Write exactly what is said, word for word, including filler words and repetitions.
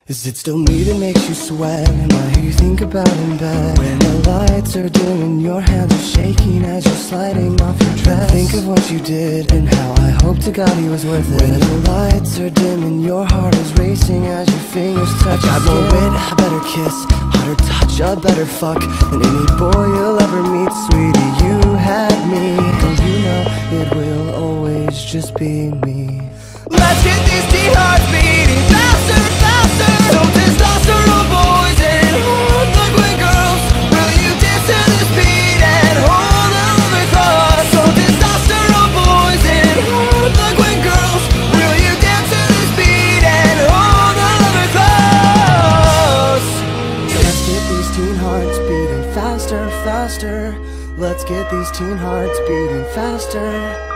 Is it still me that makes you sweat? Am I who you think about in bed? When the lights are dim and your hands are shaking as you're sliding off your dress, think of what you did and how I hope to God he was worth it. When the lights are dim and your heart is racing as your fingers touch, I got more wit, a better kiss, hotter touch, a better fuck than any boy you'll ever meet. Sweetie, you had me, and you know it will always just be me. Let's get these teen hearts beating faster, faster. So testosterone boys and hard-looking girls, will you dance to this beat and hold on the cross? So testosterone boys and hard-looking girls, will you dance to this beat and hold on the cross? Let's get these teen hearts beating faster, faster. Let's get these teen hearts beating faster.